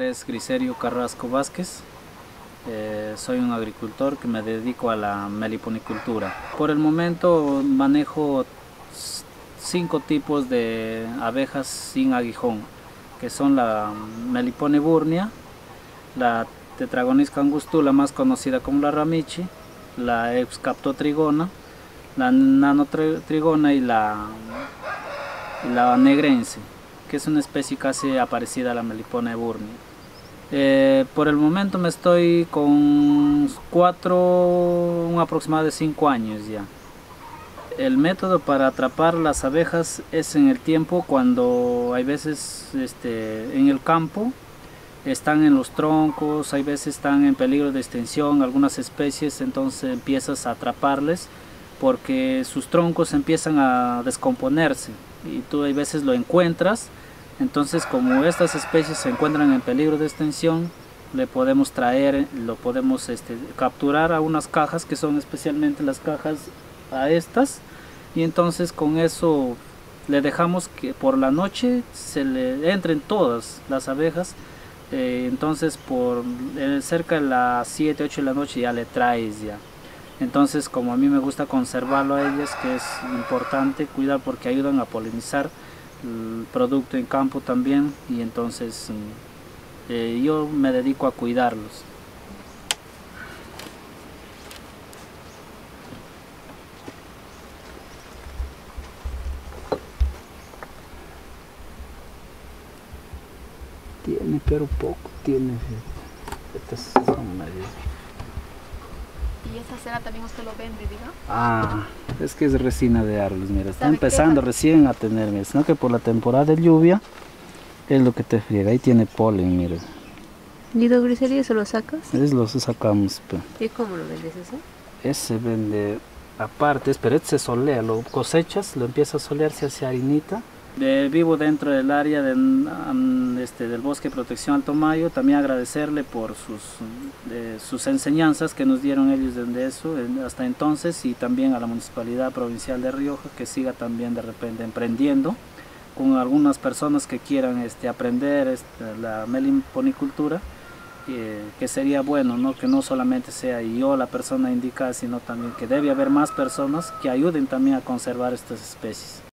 nombre es Griserio Carrasco Vázquez. Soy un agricultor que me dedico a la meliponicultura. Por el momento manejo 5 tipos de abejas sin aguijón, que son la Melipone burnia, la Tetragonis angustula, más conocida como la ramichi, la Euxcaptotrigona, la Nanotrigona y la negrense, que es una especie casi parecida a la Melipone burnia. Por el momento me estoy con un aproximado de 5 años ya. El método para atrapar las abejas es en el tiempo, cuando hay veces en el campo están en los troncos, hay veces están en peligro de extinción algunas especies, entonces empiezas a atraparles porque sus troncos empiezan a descomponerse y tú hay veces lo encuentras. Entonces, como estas especies se encuentran en peligro de extinción, le podemos traer, lo podemos capturar a unas cajas, que son especialmente las cajas a estas, y entonces con eso le dejamos que por la noche se le entren todas las abejas. Entonces por cerca de las 7, 8 de la noche ya le traes ya. Entonces, como a mí me gusta conservarlo a ellas, que es importante cuidar porque ayudan a polinizar el producto en campo también, y entonces yo me dedico a cuidarlos. Tiene, pero poco tiene. Estas son medias. ¿Y esa cera también usted lo vende, diga? Ah, es que es resina de árboles, mira, está empezando recién a tener, mira, sino que por la temporada de lluvia es lo que te friega, ahí tiene polen, mira. ¿Y de Griserio eso lo sacas? Es lo sacamos, pero. ¿Y cómo lo vendes eso? Ese vende aparte, pero este se solea, lo cosechas, lo empiezas a solear, se hace harinita. Vivo dentro del área del Bosque de Protección Alto Mayo. También agradecerle por sus enseñanzas que nos dieron ellos desde eso hasta entonces, y también a la Municipalidad Provincial de Rioja, que siga también de repente emprendiendo con algunas personas que quieran aprender la meliponicultura, que sería bueno, ¿no? Que no solamente sea yo la persona indicada, sino también que debe haber más personas que ayuden también a conservar estas especies.